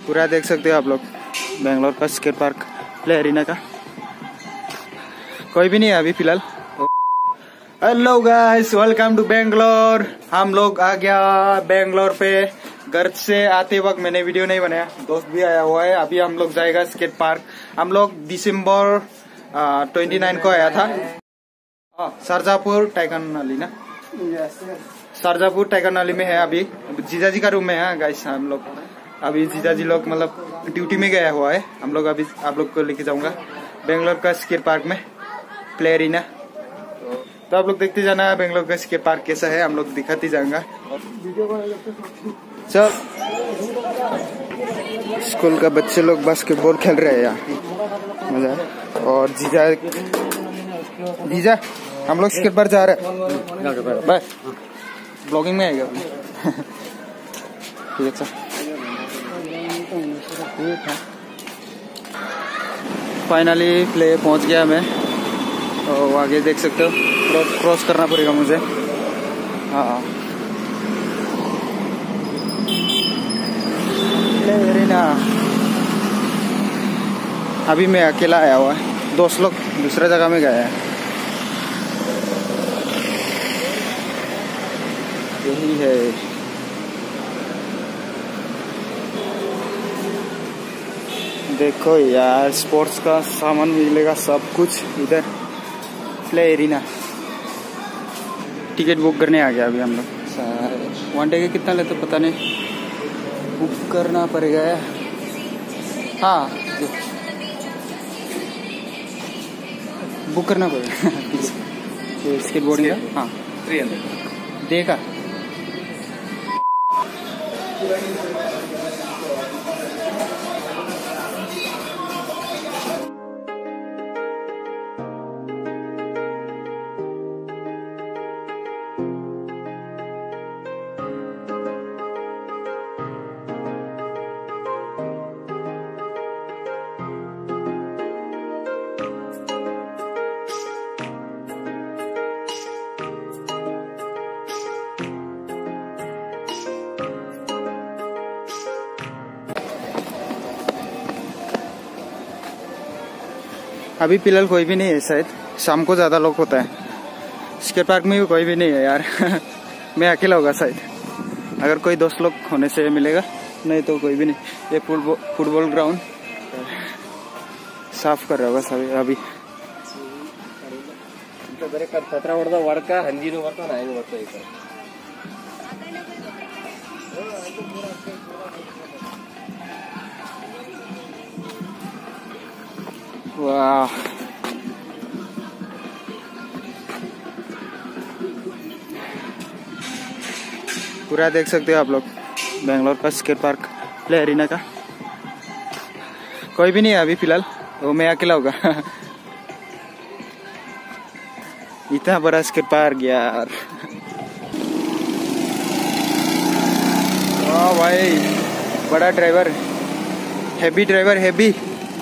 पूरा देख सकते हो आप लोग बेंगलोर का स्केट पार्क प्ले एरिना का। कोई भी नहीं है अभी फिलहाल। Hello guys, welcome to Bangalore. हम लोग आ गया बेंगलोर पे। घर से आते वक्त मैंने वीडियो नहीं बनाया, दोस्त भी आया हुआ है। अभी हम लोग जाएगा स्केट पार्क। हम लोग दिसंबर 29 को आया था। शारजापुर टाइगरनाली ना, शारजापुर टाइगरनाली में है। अभी जीजाजी का रूम में है गाइस। हम लोग अभी जीजाजी लोग मतलब ड्यूटी में गया हुआ है। हम लोग अभी आप लोग को लेके जाऊंगा बेंगलोर का स्केट पार्क में प्ले एरिना। तो आप लोग देखते जाना बेंगलोर का स्केट पार्क कैसा है, हम लोग दिखाते जाएंगे। चल, स्कूल का बच्चे लोग बास्केटबॉल खेल रहे हैं यहाँ, मजा है। और जीजा हम लोग स्केट पार्क जा रहे हैं। बाय, ब्लॉगिंग में आएगा ठीक है। फाइनली प्ले पहुंच गया मैं। और आगे देख सकते हो क्रॉस करना पड़ेगा मुझे। हाँ, अभी मैं अकेला आया हुआ है, दोस्त लोग दूसरे जगह में गए हैं। यही है। देखो यार, स्पोर्ट्स का सामान मिलेगा सब कुछ इधर प्ले एरिना। टिकट बुक करने आ गया अभी हम लोग। 1 डे के कितना लेते पता नहीं, बुक करना पड़ेगा। हाँ, बुक करना पड़ेगा स्केट बोर्डिंग का। हाँ 300 देखा। अभी फिलहाल कोई भी नहीं है, शायद शाम को ज्यादा लोग होता है। स्केट पार्क में भी कोई भी नहीं है यार मैं अकेला होगा शायद। अगर कोई दोस्त लोग होने से मिलेगा, नहीं तो कोई भी नहीं। ये फुटबॉल ग्राउंड साफ कर रहा होगा सभी अभी। वाह, पूरा देख सकते हो आप लोग बेंगलोर का स्केट पार्क प्ले एरिना का। कोई भी नहीं है अभी फिलहाल, तो मैं अकेला होगा इतना बड़ा स्केट पार्क यार। वाह भाई, बड़ा ड्राइवर, हैवी ड्राइवर, हैवी।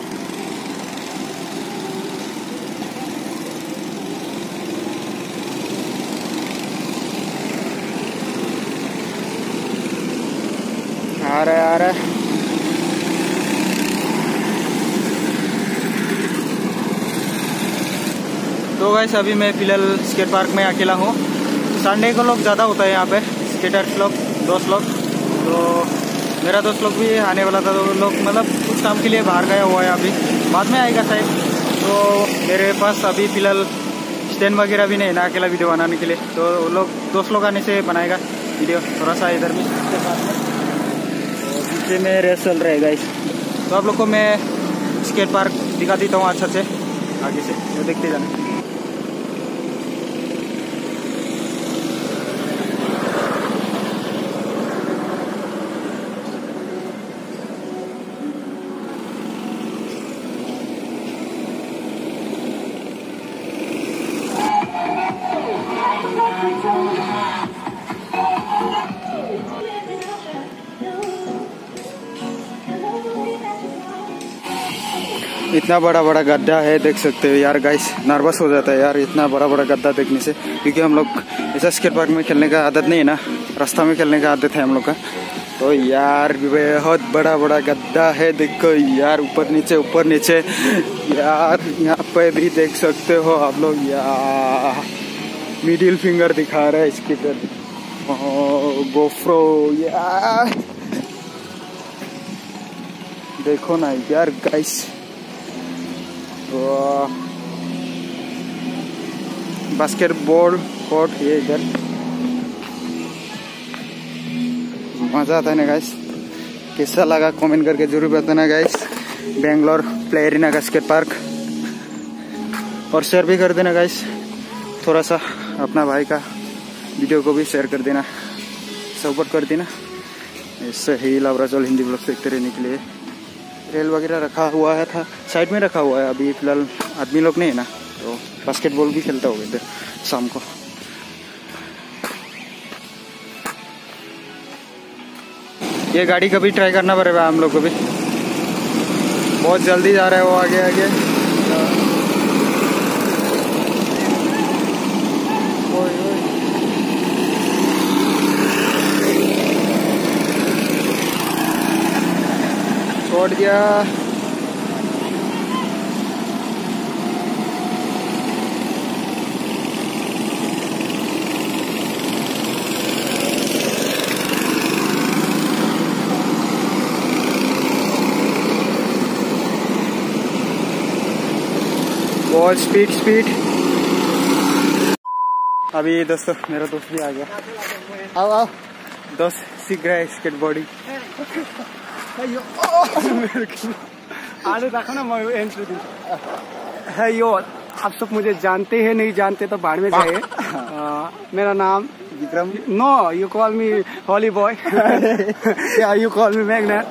आ रहा है। तो गाइस, अभी मैं फिलहाल स्केट पार्क में अकेला हूँ। संडे को लोग ज़्यादा होता है यहाँ पे, स्केटर्स लोग, दोस्त लोग। तो मेरा दोस्त लोग भी आने वाला था, तो लोग मतलब कुछ काम के लिए बाहर गया हुआ है, अभी बाद में आएगा शायद। तो मेरे पास अभी फिलहाल स्टैंड वगैरह भी नहीं है ना अकेला वीडियो बनाने के लिए। तो लोग दोस्त लोग आने से बनाएगा वीडियो थोड़ा सा इधर भी इसके साथ में। पीछे में रेस चल रहा है गाइस। तो आप लोग को मैं स्केट पार्क दिखा देता हूँ अच्छा से आगे से, तो देखते जाना। इतना बड़ा बड़ा गड्ढा है, देख सकते हो यार गाइस। नर्वस हो जाता है यार इतना बड़ा बड़ा गड्ढा देखने से, क्योंकि हम लोग ऐसा स्केट पार्क में खेलने का आदत नहीं है ना, रास्ता में खेलने का आदत है हम लोग का। तो यार बहुत बड़ा बड़ा गड्ढा है, देखो यार, ऊपर नीचे यार। यहाँ पे भी देख सकते हो आप लोग यार, मिडिल फिंगर दिखा रहा है स्कूटर, गोफ्रो यार, देखो ना यार गाइस। बास्केटबॉल कोर्ट ये इधर, मजा आता है ना गाइस। कैसा लगा कमेंट करके जरूर बताना गाइस। बेंगलोर प्ले एरिना का स्केट पार्क, और शेयर भी कर देना गाइस, थोड़ा सा अपना भाई का वीडियो को भी शेयर कर देना, सपोर्ट कर देना। इससे ही लवराजल हिंदी ब्लॉग देखते रहने के लिए। रेल वगैरह रखा हुआ है, था साइड में रखा हुआ है, अभी फिलहाल आदमी लोग नहीं है ना, तो बास्केटबॉल भी खेलता होगा इधर शाम को। ये गाड़ी कभी ट्राई करना पड़ेगा हम लोग को भी, बहुत जल्दी जा रहा है वो आगे आगे। छोड़ दिया। बहुत स्पीड। अभी दोस्तों मेरा दोस्त भी आ गया, आओ दोस्त सीख रहा है स्केट बोर्डिंग। आगे देखो ना, मैं एंट्री दी है यो। आप सब मुझे जानते हैं, नहीं जानते तो बाहर में जाइए। मेरा नाम Vikram. No, you call me holy boy, या you call me magnet.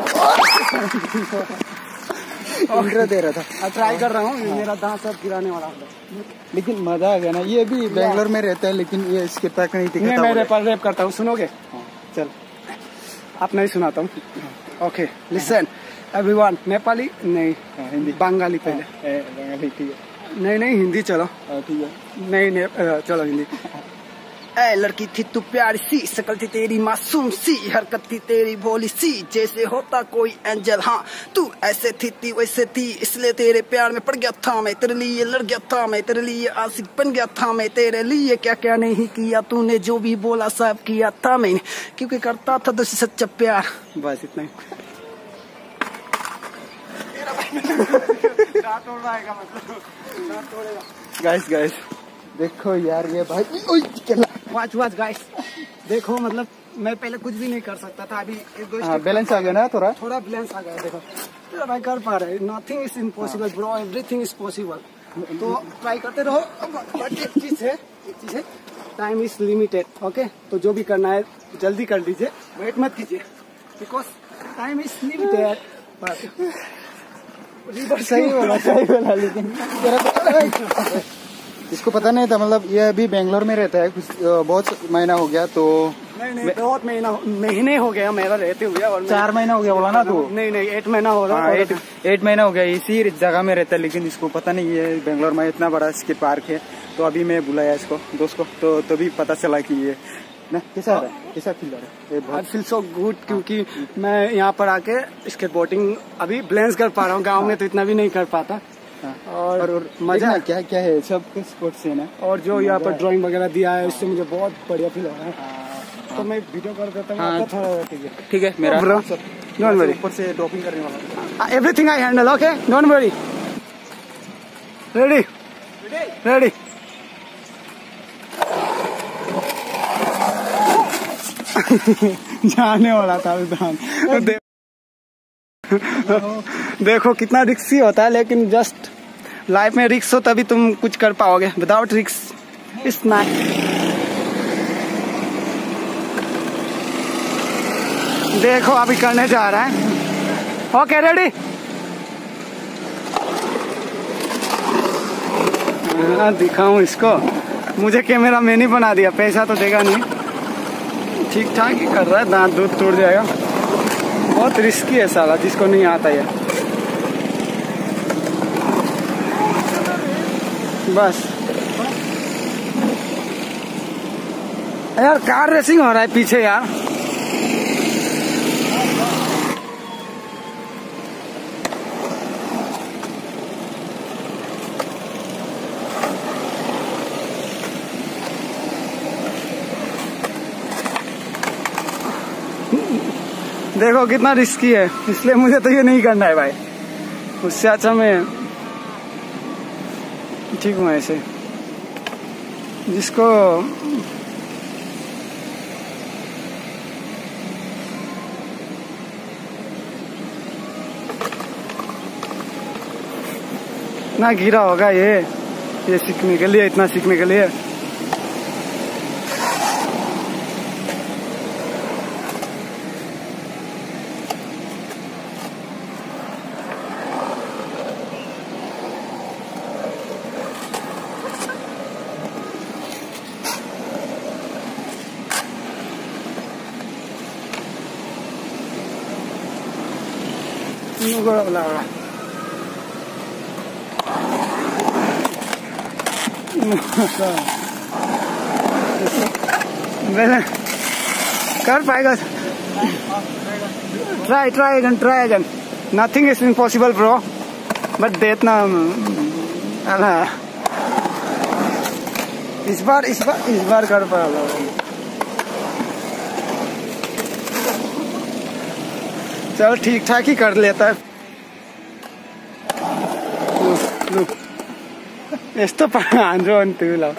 Intro दे रहा था, ट्राई कर रहा हूँ, मेरा दांत सब गिराने वाला है। लेकिन मजा आ गया ना। ये भी बेंगलोर में रहता है, लेकिन ये स्केट पार्क नहीं दिखता। मैं रैप करता हूँ, सुनोगे? चल, आप नहीं सुनाता हूँ। Okay listen everyone. नेपाली नहीं, हिंदी, बंगाली पहले। बंगाली ठीक है। नहीं हिंदी चलो, ठीक है। नहीं चलो हिंदी। ए लड़की थी तू प्यारी सी, शकल थी तेरी मासूम सी, हरकत थी तेरी भोली सी, जैसे होता कोई एंजल। हाँ तू ऐसे थी वैसे थी, इसलिए तेरे प्यार में पड़ गया था मैं, तेरे लिए लड़ गया था मैं, तेरे लिए आशिक बन गया था मैं, तेरे लिए क्या क्या नहीं किया तूने, जो भी बोला सब किया था मैंने, क्योंकि करता था तुझसे सच्चा प्यार। बस इतना ही। गाइस देखो यार, ये भाई वाच गाइस, देखो मतलब मैं पहले कुछ भी नहीं कर सकता था, अभी बैलेंस आ गया ना, थोड़ा बैलेंस आ गया। देखो भाई कर पा रहे। Nothing is impossible bro, everything is possible. तो ट्राई करते रहो। एक चीज है, टाइम इज लिमिटेड। ओके, तो जो भी करना है जल्दी कर लीजिए, वेट मत कीजिए, बिकॉज टाइम इज लिमिटेड। सही बोला लेकिन इसको पता नहीं था। मतलब ये अभी बेंगलोर में रहता है, कुछ बहुत महीना हो गया। तो नहीं बहुत महीने हो गया मेरा रहते हुए, और 4 महीना हो गया बोला ना तू? नहीं 8 महीना हो रहा है। 8 महीना हो गया इसी जगह में रहता है, लेकिन इसको पता नहीं है बेंगलोर में इतना बड़ा स्केट पार्क है। तो अभी मैं बुलाया इसको, दोस्त को, तो तभी पता चला कि ये ना कैसा फील रहा है। आई फील सो गुड, क्योंकि मैं यहाँ पर आके स्केट बोर्डिंग अभी बैलेंस कर पा रहा हूँ। गाँव में तो इतना भी नहीं कर पाता। और मजा क्या क्या है, सब स्पोर्ट्स है ना। और जो यहाँ पर ड्राइंग वगैरह दिया है, उससे मुझे बहुत बढ़िया फील हो रहा है। तो मैं वीडियो कर देता हूँ, थोड़ा ठीक है। मेरा डोंट वरी, ऊपर से ड्रॉपिंग करने वाला, everything I handle. Okay don't worry. Ready जाने वाला था उधर। देखो कितना रिस्की होता है, लेकिन जस्ट लाइफ में रिस्क हो तभी तुम कुछ कर पाओगे। Without risk it's not. देखो अभी करने जा रहा है। Okay ready. दिखाऊं इसको, मुझे कैमरा मैन ही बना दिया, पैसा तो देगा नहीं। ठीक ठाक ही कर रहा है, दांत दूध टूट जाएगा। बहुत रिस्की है साला, जिसको नहीं आता है। बस यार कार रेसिंग हो रहा है पीछे यार। देखो कितना रिस्की है, इसलिए मुझे तो ये नहीं करना है भाई। उससे अच्छा मैं ठीक हूँ ऐसे, जिसको इतना घिरा होगा ये सीखने के लिए, इतना सीखने के लिए। कर पाएगा, try again, nothing is impossible bro, but that ना इस बार कर पाएगा। चल ठीक ठाक ही कर लेता है। यस्तो पाँचो अनि तिमीलाई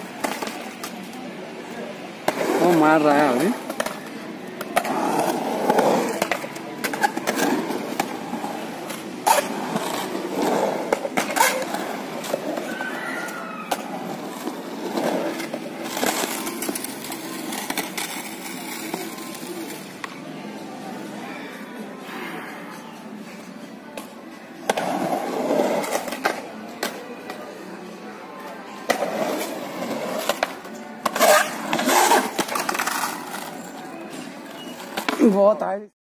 मार रहा है अभी। बहुत